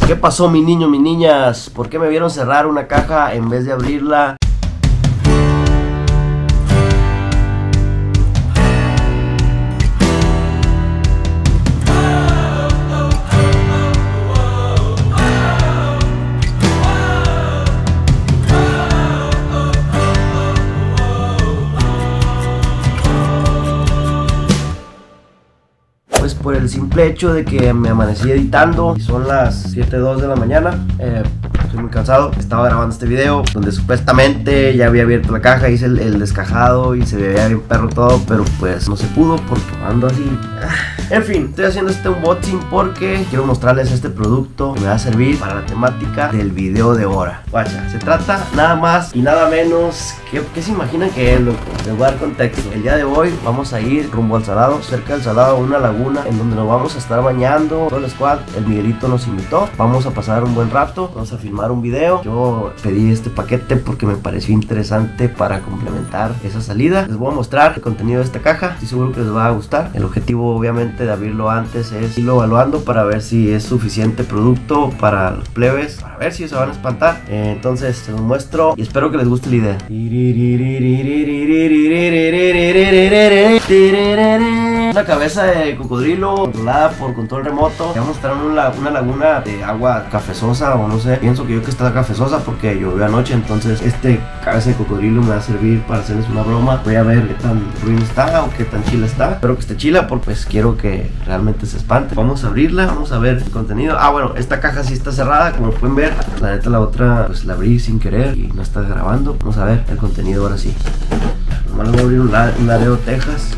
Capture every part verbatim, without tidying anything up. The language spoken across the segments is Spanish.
¿Qué pasó, mi niño, mis niñas? ¿Por qué me vieron cerrar una caja en vez de abrirla? Por el simple hecho de que me amanecí editando y son las siete dos de la mañana. eh, Estoy muy cansado. Estaba grabando este video donde supuestamente ya había abierto la caja, hice el, el descajado y se veía bien perro todo, pero pues no se pudo porque ando así. En fin, estoy haciendo este unboxing porque quiero mostrarles este producto que me va a servir para la temática del video de ahora. Guacha, se trata nada más y nada menos que, ¿qué se imaginan que es, loco? Les voy a dar contexto. El día de hoy vamos a ir rumbo al Salado, cerca del Salado, una laguna en donde nos vamos a estar bañando. Todo el squad, el Miguelito nos invitó. Vamos a pasar un buen rato, vamos a filmar un video. Yo pedí este paquete porque me pareció interesante para complementar esa salida. Les voy a mostrar el contenido de esta caja, estoy seguro que les va a gustar. El objetivo obviamente de abrirlo antes es irlo evaluando para ver si es suficiente producto para los plebes, para ver si se van a espantar. eh, Entonces se los muestro y espero que les guste la idea. Una cabeza de cocodrilo controlada por control remoto. Vamos a estar en una, una laguna de agua cafezosa, o no sé, pienso que yo que está cafezosa porque llovió anoche. Entonces este cabeza de cocodrilo me va a servir para hacerles una broma. Voy a ver qué tan ruin está o qué tan chila está. Espero que esté chila porque pues quiero que realmente se espante. Vamos a abrirla, vamos a ver el contenido. Ah, bueno, esta caja sí está cerrada, como pueden ver. La neta la otra pues la abrí sin querer y no está grabando. Vamos a ver el contenido ahora sí. Nomás voy a abrir un, la un Laredo, Texas.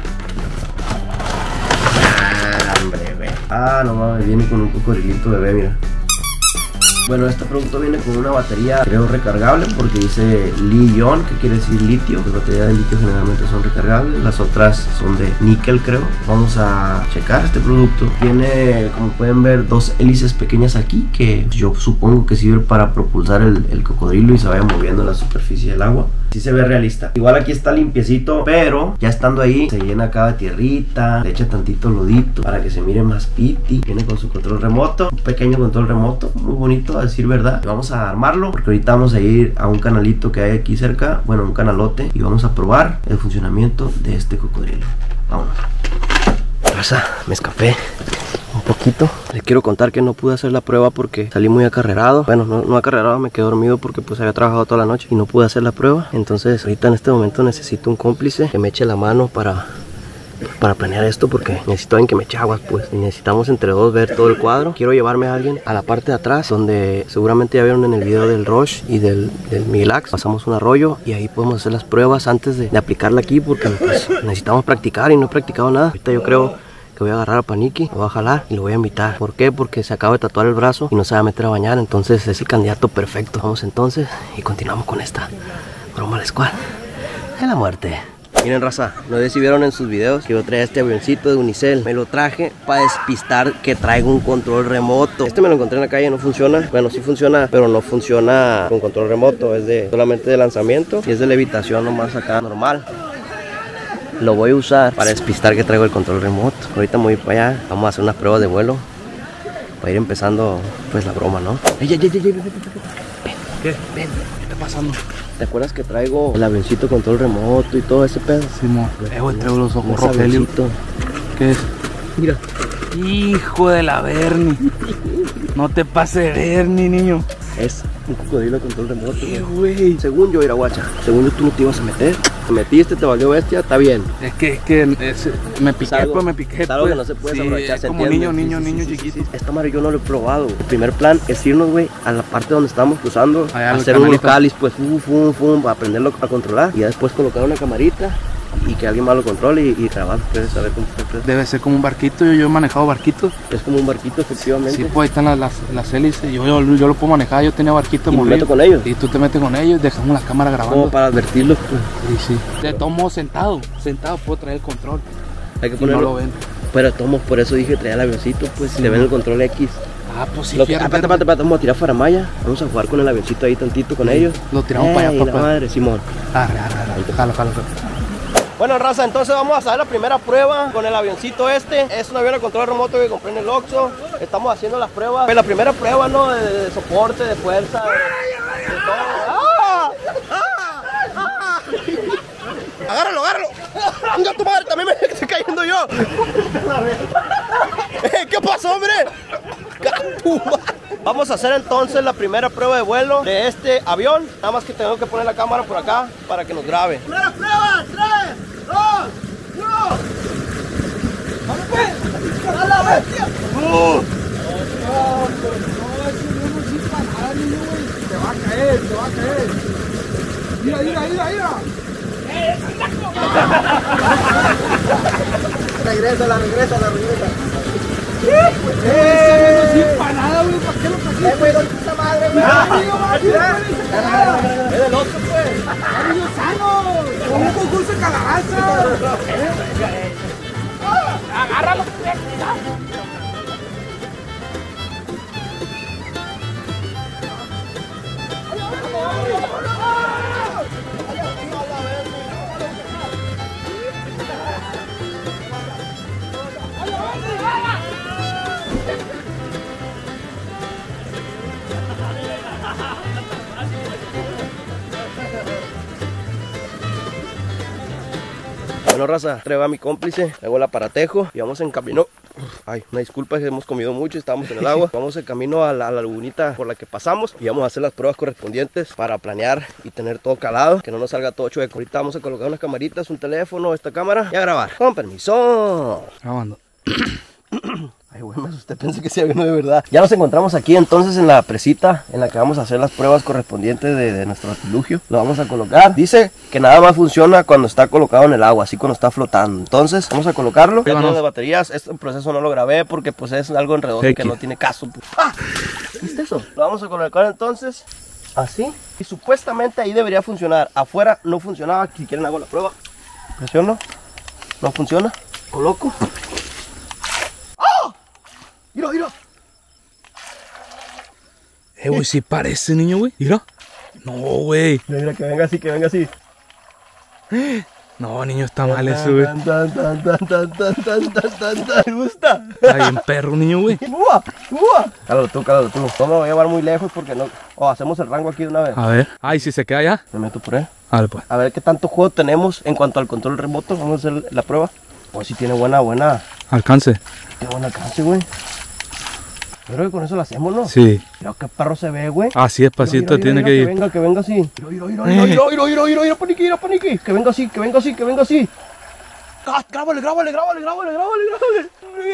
Ah, no mames, viene con un cocodrilito bebé, mira. Bueno, este producto viene con una batería, creo, recargable, porque dice Li-ion, que quiere decir litio. Las baterías de litio generalmente son recargables, las otras son de níquel, creo. Vamos a checar este producto. Tiene, como pueden ver, dos hélices pequeñas aquí, que yo supongo que sirven para propulsar el, el cocodrilo y se vaya moviendo en la superficie del agua. Sí se ve realista. Igual aquí está limpiecito, pero ya estando ahí se llena acá de tierrita, le echa tantito lodito para que se mire más piti. Viene con su control remoto, un pequeño control remoto, muy bonito a decir verdad. Vamos a armarlo porque ahorita vamos a ir a un canalito que hay aquí cerca, bueno, un canalote, y vamos a probar el funcionamiento de este cocodrilo. Vámonos. Raza, me escapé un poquito. Les quiero contar que no pude hacer la prueba porque salí muy acarrerado. Bueno, no, no acarrerado, me quedé dormido porque pues había trabajado toda la noche y no pude hacer la prueba. Entonces ahorita en este momento necesito un cómplice que me eche la mano para para planear esto, porque necesito alguien que me eche aguas, pues. Y necesitamos entre dos ver todo el cuadro. Quiero llevarme a alguien a la parte de atrás, donde seguramente ya vieron en el video del Rush y del, del Miguelax. Pasamos un arroyo y ahí podemos hacer las pruebas antes de, de aplicarla aquí, porque pues necesitamos practicar y no he practicado nada. Ahorita yo creo que voy a agarrar a Paniki, lo voy a jalar y lo voy a invitar. ¿Por qué? Porque se acaba de tatuar el brazo y no se va a meter a bañar, entonces es el candidato perfecto. Vamos entonces y continuamos con esta broma al squad de la muerte. Miren, raza, no sé si vieron en sus videos que yo traía este avioncito de Unicel. Me lo traje para despistar que traigo un control remoto. Este me lo encontré en la calle, no funciona. Bueno, sí funciona, pero no funciona con control remoto. Es de solamente de lanzamiento y es de levitación nomás acá normal. Lo voy a usar para despistar que traigo el control remoto. Ahorita me voy para allá, vamos a hacer unas pruebas de vuelo para ir empezando pues la broma, ¿no? ¡Ey, ey, ey, ey, ey, ey, ey! Ven, ¿Qué? ven, ¿Qué está pasando? ¿te acuerdas que traigo el avioncito control remoto y todo ese pedo? Sí, mo. Eh, güey, traigo los ojos Ese Rogelio. avioncito. ¿Qué es? Mira. Hijo de la Bernie. No te pases de Bernie, niño. Es un cocodrilo control remoto. ¿Qué, güey? Según yo, Iraguacha, según yo tú no te ibas a meter. Te metiste, te valió bestia, está bien. Es que, es que es- me piqué, algo- pues me piqué. es algo pues. que no se puede Sí, desaprovechar, es ¿se como entiende? niño, niño, Sí, sí, niño sí, sí, chiquito. sí. Esta madre yo no lo he probado. El primer plan es irnos, güey, a la parte donde estamos cruzando, Allá al hacer unos canalito. cáliz, pues, fum, fum, fum, para aprenderlo a controlar. Y ya después colocar una camarita y que alguien más lo controle y, y grabar. Ustedes saber cómo se hace. Debe ser como un barquito. Yo, yo he manejado barquitos. Es como un barquito, efectivamente. Sí, pues ahí están las, las, las hélices. Yo, yo, yo lo puedo manejar. Yo tenía barquitos Y me movidos. meto con ellos. Y tú te metes con ellos, dejamos la cámara grabando. Como para advertirlos, pues. Sí, sí. De todos modos, sentado. Sentado puedo traer el control. Hay que Y no ponerlo. lo ven. Pero tomo, por eso dije traer el avioncito, pues, Sí, le ven no. el control X. Ah, pues sí, Lo que, fíjate, ah, espérate, espérate, espérate, vamos a tirar faramaya. Vamos a jugar con el avioncito ahí tantito con Sí, ellos. lo tiramos para allá, Ey, la papá. madre, Simón. Arre, arre, arre. Jalo, jalo, jalo. Bueno, raza, entonces vamos a hacer la primera prueba con el avioncito este. Es un avión a control remoto que compré en el Oxxo. Estamos haciendo las pruebas. Pues la primera prueba, ¿no? De, de soporte, de fuerza, de, de todo. ¡Ah! ¡Ah! ¡Ah! Agárralo, agárralo. ¡Anga tu madre! También me estoy cayendo yo. ¿Qué pasó, hombre? Vamos a hacer entonces la primera prueba de vuelo de este avión. Nada más que tengo que poner la cámara por acá para que nos grabe. ¡Primera prueba! ¡tres, dos, uno! ¡Vamos pues! ¡A la bestia! ¡Uh! Te va a caer, te va a caer. Mira, mira, mira, mira. Regresa, la regresa, la regresa. ¡Eh! Sin parada, güey, ¿para qué lo trajiste? ¡Eh, güey, ¿dónde está madre, güey? ¡Es del otro, pues! ¡Niño sano! ¡Con un concurso de calabaza! ¡Agárralo! Bueno, raza, traigo a mi cómplice, traigo el aparatejo y vamos en camino. Ay, una disculpa, que hemos comido mucho y estábamos en el agua. Vamos en camino a la, a la lagunita por la que pasamos y vamos a hacer las pruebas correspondientes para planear y tener todo calado, que no nos salga todo chueco. Ahorita vamos a colocar unas camaritas, un teléfono, esta cámara y a grabar. Con permiso. Grabando. Ay, güey, me asusté, pensé que se vino de verdad. Ya nos encontramos aquí entonces en la presita en la que vamos a hacer las pruebas correspondientes de, de nuestro artilugio. Lo vamos a colocar. Dice que nada más funciona cuando está colocado en el agua, así cuando está flotando. Entonces, vamos a colocarlo. Ya tenemos de baterías. Este proceso no lo grabé porque pues es algo enredoso que no tiene caso. ¡Ah! ¿Viste eso? Lo vamos a colocar entonces así. Y supuestamente ahí debería funcionar. Afuera no funcionaba. Si quieren hago la prueba. Presiono. No funciona. Coloco. Mira, mira. Eh, güey, sí parece, niño, güey. Mira. No, güey. Mira, mira, que venga así, que venga así. No, niño, está mal eso, güey. Tan, tan, tan, tan, tan, tan, tan, tan, tan, tan. ¿Te gusta? Está bien perro, niño, güey. ¡Uah! ¡Uah! Cálalo tú, cálalo tú. No me voy a llevar muy lejos porque no... Oh, hacemos el rango aquí de una vez. A ver. Ay, si se queda ya. Me meto por ahí. A ver, pues. A ver qué tanto juego tenemos en cuanto al control remoto. Vamos a hacer la prueba. Oh, si tiene buena, buena... Alcance. Tiene buen alcance, güey. Yo creo que con eso lo hacemos, ¿no? Sí. Mira qué perro se ve, güey. Así despacito Mira, mira, tiene mira, que ir. Que venga, que venga así. Mira, mira, mira, mira, mira, mira, mira, mira, mira, paniqui, mira, paniqui. Que venga así, que venga así, que venga así. Ah, grábale, grábale, grábale, grábale, grábale, grábale.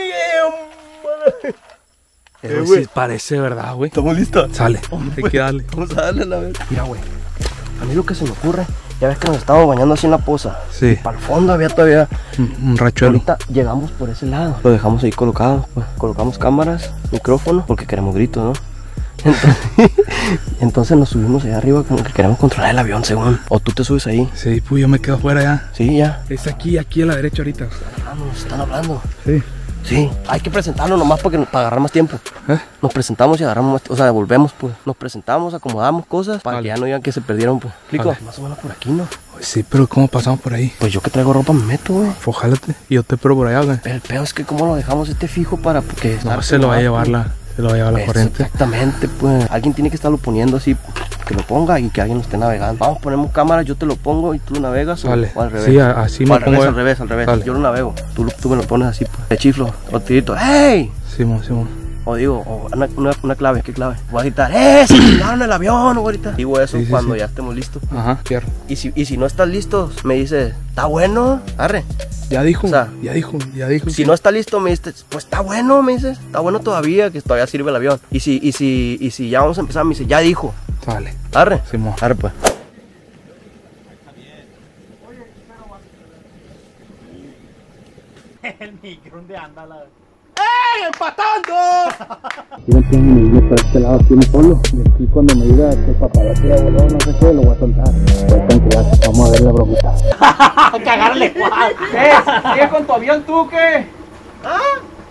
Eh, güey, sí parece, ¿verdad, güey? ¿Estamos listos? Sale. Hay que darle. Vamos a darle la vez. Mira, güey. A mí lo que se me ocurre, ya ves que nos estábamos bañando así en la poza. Sí. Para el fondo había todavía Un, un rachuelo. Ahorita llegamos por ese lado. Lo dejamos ahí colocado. Pues, colocamos cámaras, micrófono, porque queremos gritos, ¿no? Entonces, entonces nos subimos allá arriba como que queremos controlar el avión, según. O tú te subes ahí. Sí, pues yo me quedo afuera ya. Sí, ya. Es aquí, aquí a la derecha ahorita. Ah, nos están hablando. Sí. Sí, hay que presentarnos nomás porque, para agarrar más tiempo. ¿Eh? Nos presentamos y agarramos más, o sea, devolvemos, pues. Nos presentamos, acomodamos cosas para Vale. que ya no digan que se perdieron, pues. ¿Explico? Vale. Más o menos por aquí, ¿no? Sí, pero ¿cómo pasamos por ahí? Pues yo que traigo ropa me meto, güey. Ojálate. Y yo te espero por allá, güey. Pero el peor es que cómo lo dejamos este fijo para que... No, se lo va a llevar la, se lo va a llevar la corriente. Exactamente, pues. Alguien tiene que estarlo poniendo así, que lo ponga y que alguien lo esté navegando. Vamos, ponemos cámaras, yo te lo pongo y tú lo navegas. Vale. O, o al revés. Sí, a- así o me al revés, pongo. al revés, al revés. Vale. Yo lo navego. Tú, lo- tú me lo pones así, pues. De chiflo, o tirito. ¡Hey! Simón, Simón. O digo, o una, una, una clave, ¿qué clave? Voy a gritar, ¡eh! ¡Se chingaron el avión! O ahorita. Digo eso Sí, sí, cuando sí. ya estemos listos. Ajá, fierro. Y si, y si no estás listo, me dice, ¿está bueno? Arre. Ya dijo, O sea, ya dijo, ya dijo. Si no está listo, me dices, pues está bueno, me dices, está bueno todavía, que todavía sirve el avión. Y si, y si, y si ya vamos a empezar, me dice, ya dijo. Vale. Arre. Simón. Arre, pues. El micro de ándala. ¡Ey, empatando! Yo tengo mi niño para este lado aquí solo. Y aquí cuando me diga que el papá ya se voló, no sé qué, lo voy a soltar. Pues tranquilidad, vamos a ver la bromita. ¡Cagarle, Juan! ¿Qué? ¿Sigue con tu avión tú qué? ¿Ah?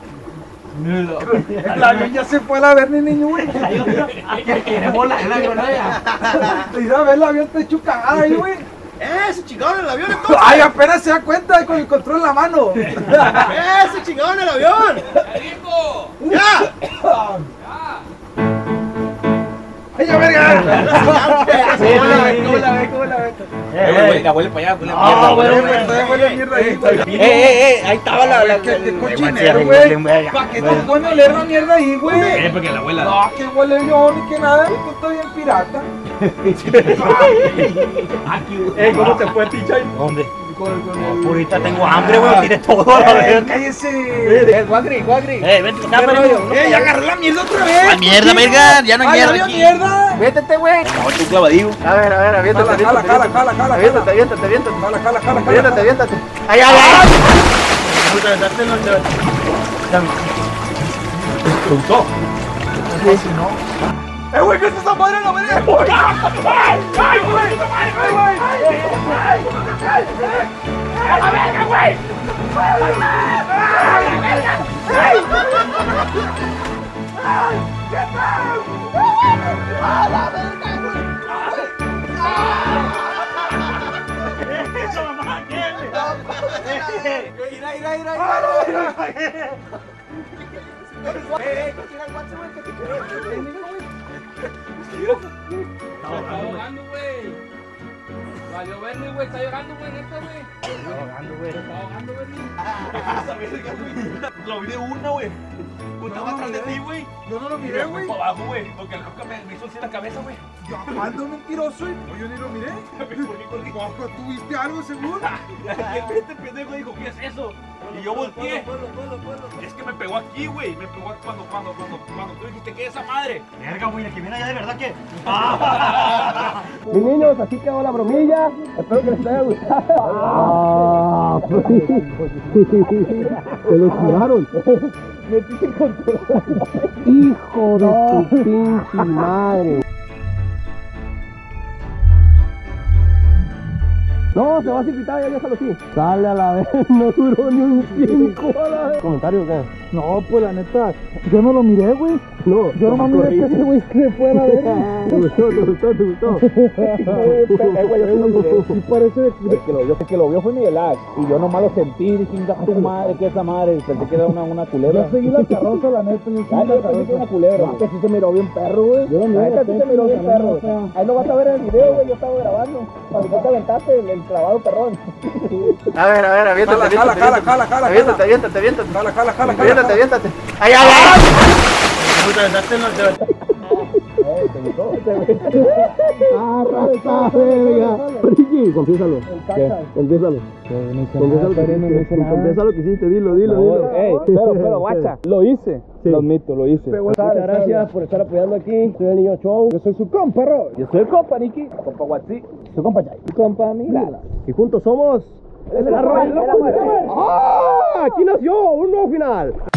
El avión ya se fue a la ver, ni niño, güey. Quiere volar el avión allá. Te iba a ver el avión, te hecho cagada ahí, güey. ¡Eh, se chingaron el avión entonces! Ay, apenas se da cuenta con el control en la mano. ¡Eh, se chingaron el avión! ¡Ya! ¡Ay, ya verga! ¿Cómo la ves? ¿Cómo la ves? ¿Cómo la ves? Eh, la huele para allá, huele Ah, mierda. bueno, güey, todavía huele mierda ahí, güey. Eh, eh, eh, ahí estaba la... la- Qué- qué la- cochinero, la- güey. ¿Para qué te pone a oler la mierda ahí, güey? Eh, porque la abuela... No, que huele yo ni que nada. Esto está bien pirata. Eh, ¿cómo te fue, Tichay? ¿Dónde? Con, con el... Ahorita tengo hambre, güey, tienes todo a la ¡Eh, verga. cállese! ¡Guagri, guagri! Eh, vente acá, ¿Qué pero... rollo? ¡Eh, ya agarré la mierda otra vez! ¡Ay, mierda, verga! Ya no hay ¡Ay, mierda había aquí. mierda! ¡Vétete, güey! No, tú clavadillo. A ver, a ver, aviéntate, Jala, jala, aviéntate, jala, jala, jala, aviéntate, jala. aviéntate, aviéntate, Jala, jala, jala, jala. aviéntate, aviéntate. ¡Ay, ay, ay! ¿Te gustó? Sí, no. ¡Eh, güey, qué es esa madre en la verga! ¡Ay, ay, güey! ¡Ay, güey! ¡Ay, ¡a la verga, güey! ¡Ay, qué tal! ¡A la verga, güey! ¡Eso, mamá! ¡Mira, mira, mira! ¡Eh, eh! ¡Cocina el guacho, güey! ¡Que te quiero! Está ahogando, güey. Valió verle, güey. Está llorando, güey. Neta, güey. Está ahogando, güey. Está ahogando, güey. Lo vi de una, güey. Estaba atrás de ti, güey. Yo no lo miré, güey. Para abajo, güey. Porque el roca me, me hizo así la cabeza, güey. ¿Cuándo, mentiroso? No, yo ni lo miré. Ojo, ¿tú viste algo, seguro? Y este pendejo dijo, ¿qué es eso? Y yo volteé. Es que me pegó aquí, güey. Me pegó cuando, cuando, cuando, cuando tú dijiste, ¿qué es esa madre? Verga, güey, la que viene allá de verdad que... Mis niños, así quedó la bromilla. Espero que les haya gustado. Se lo tiraron. Hijo de tu pinche madre. No, se va a circuitar, ya déjalo así. Sale a la vez, no duró ni un cinco a la vez. ¿Comentario o qué? No, pues la neta, yo no lo miré, güey. No, Yo no miré que ese güey se fuera a ver. ¿Te gustó, te gustó, te gustó? Sí parece de que lo vio, que lo vio fue Miguel Ángel. Y yo nomás lo sentí, dije, "Inga tu madre, que esa madre", pensé que era una, una culebra. Yo seguí la carroza, la neta, yo seguí Ah, la yo pensé carroza. que era una culebra, güey. Que sí se miró bien perro, güey. Yo lo miré, La neta sí se miró bien perro, güey. Ahí lo vas a ver en el video, güey, yo estaba grabando. Cuando tú te aventaste el, el clavado perrón. A ver, a ver, aviéntate, Jala, aviéntate, jala, jala, jala, aviéntate, jala. aviéntate, aviéntate, Jala, jala, jala, jala. aviéntate, aviéntate. ¡Ay, ay, ay! Ah, raza, verga. Ricky, confiésalo. ¿Qué? Confiésalo. Confiésalo que hiciste. Confiésalo que hiciste, dilo, dilo, dilo. Ey, pero, pero, guacha, lo hice. Sí. Lo admito, lo hice. Muchas gracias por estar apoyando aquí. Soy el Niño Show. Yo soy su compa, Ro. Yo soy el compa, Nicky. Compa Guatsi. Su compa Jai. Su compa Miguel. Y juntos somos... El Arroyo. ¡Ah! Aquí nació un nuevo final.